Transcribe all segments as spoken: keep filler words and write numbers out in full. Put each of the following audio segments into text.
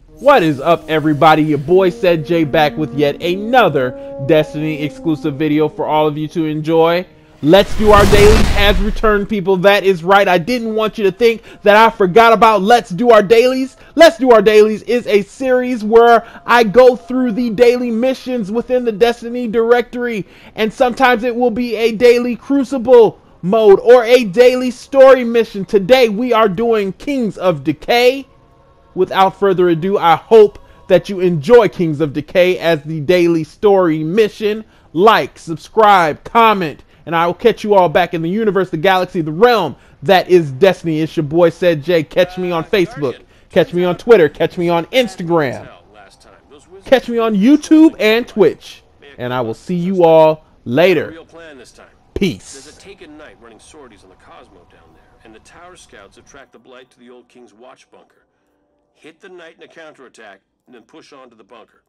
What is up, everybody? Your boy Said J back with yet another Destiny exclusive video for all of you to enjoy. Let's Do Our Dailies has returned, people. That is right. I didn't want you to think that I forgot about Let's Do Our Dailies. Let's Do Our Dailies is a series where I go through the daily missions within the Destiny directory, and sometimes it will be a daily Crucible mode or a daily story mission. Today we are doing Kings of Decay. Without further ado, I hope that you enjoy Kings of Decay as the daily story mission. Like, subscribe, comment, and I will catch you all back in the universe, the galaxy, the realm that is Destiny. It's your boy Said J. Catch me on Facebook, catch me on Twitter, catch me on Instagram, catch me on YouTube and Twitch, and I will see you all later. Peace. There's a taken knight running sorties on the Cosmo down there, and the tower scouts have tracked the Blight to the old King's watch bunker. Hit the knight in a counterattack, and then push on to the bunker.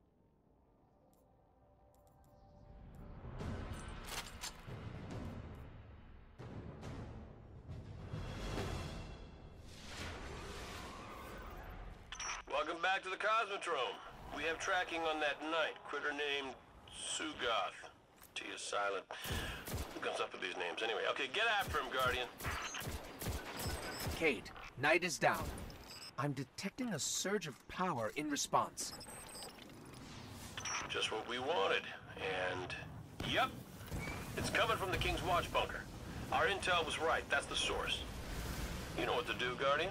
Welcome back to the Cosmodrome. We have tracking on that knight, critter named Sugoth. T is silent. Who comes up with these names anyway? Okay, get after him, Guardian. Cade, knight is down. I'm detecting a surge of power in response. Just what we wanted. And, yep, it's coming from the King's watch bunker. Our intel was right. That's the source. You know what to do, Guardian.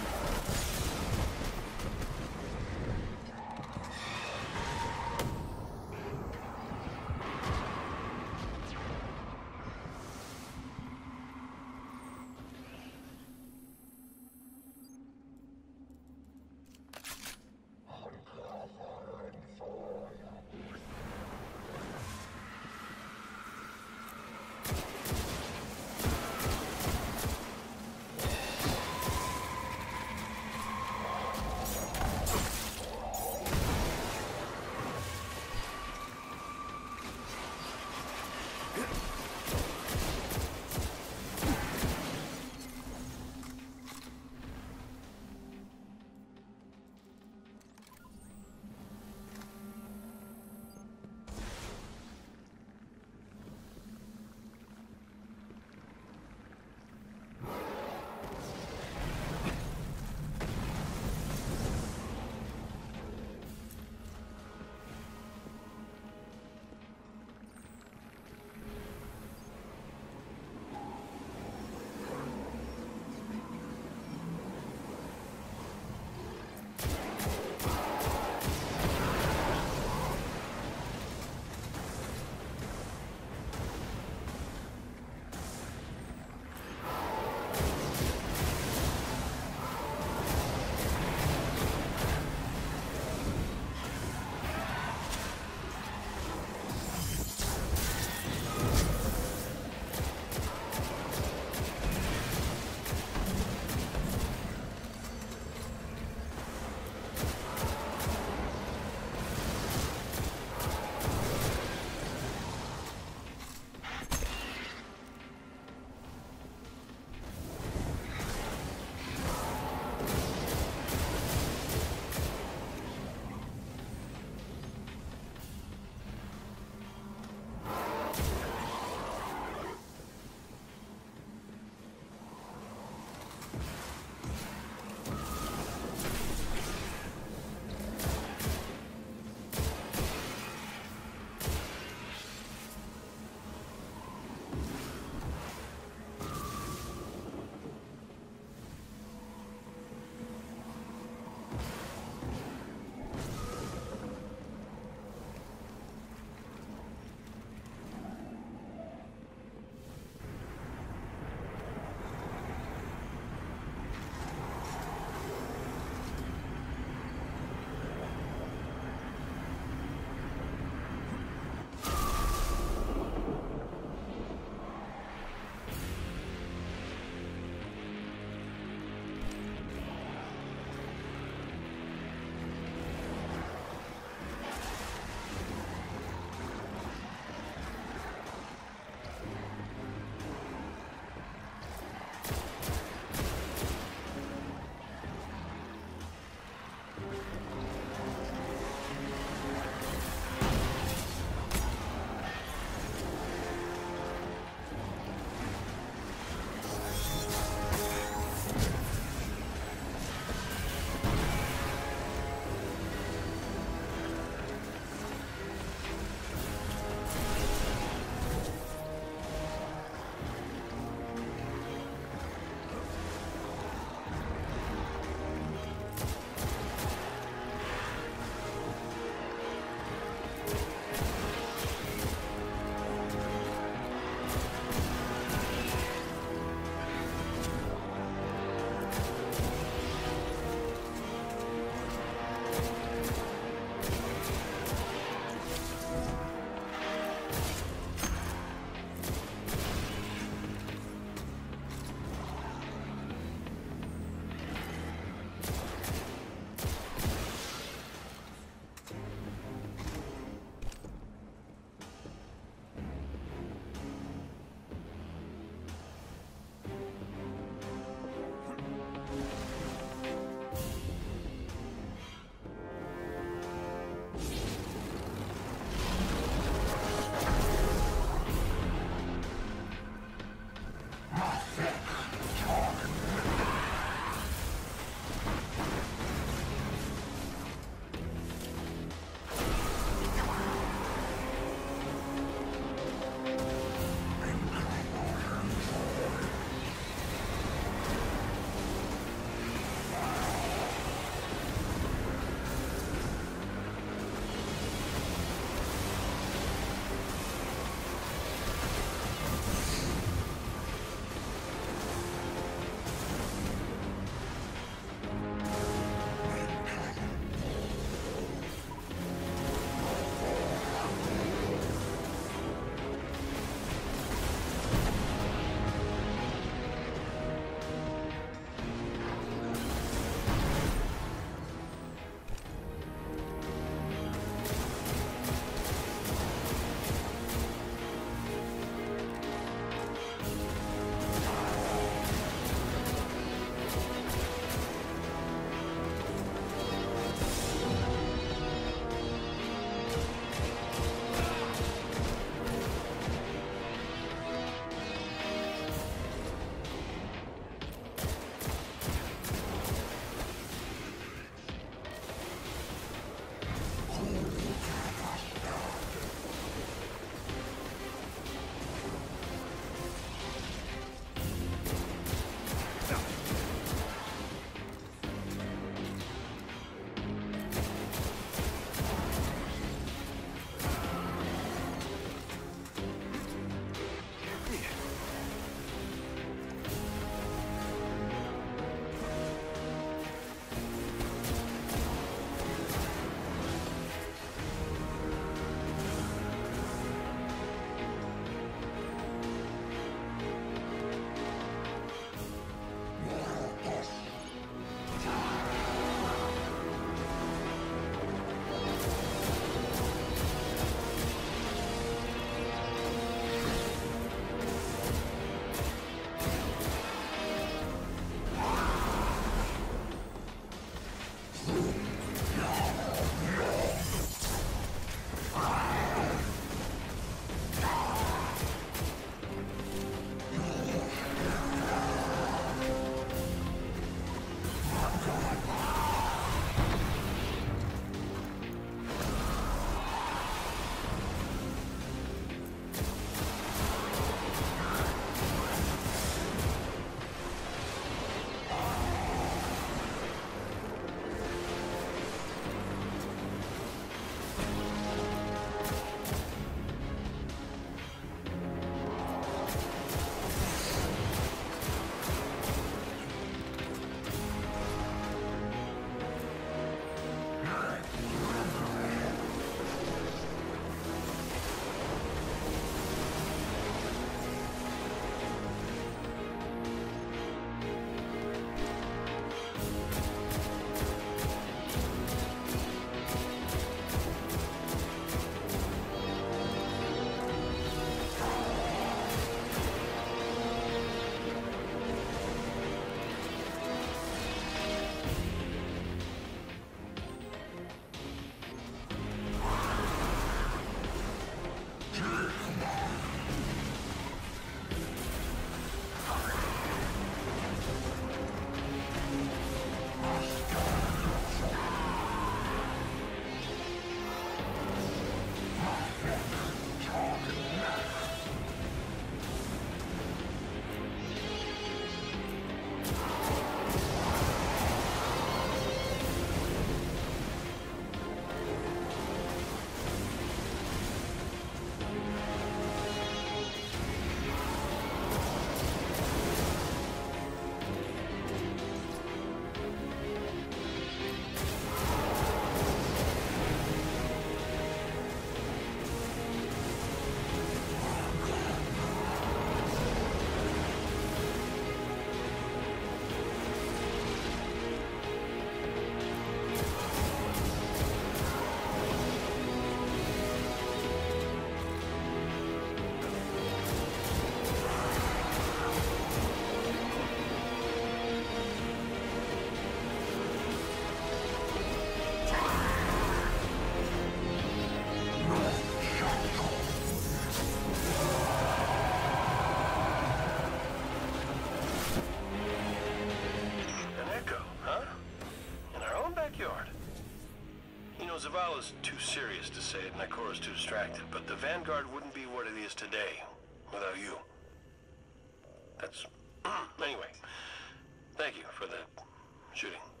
Zavala's too serious to say it, and Ikora's too distracted, but the Vanguard wouldn't be what it is today without you. That's... Anyway, thank you for the shooting.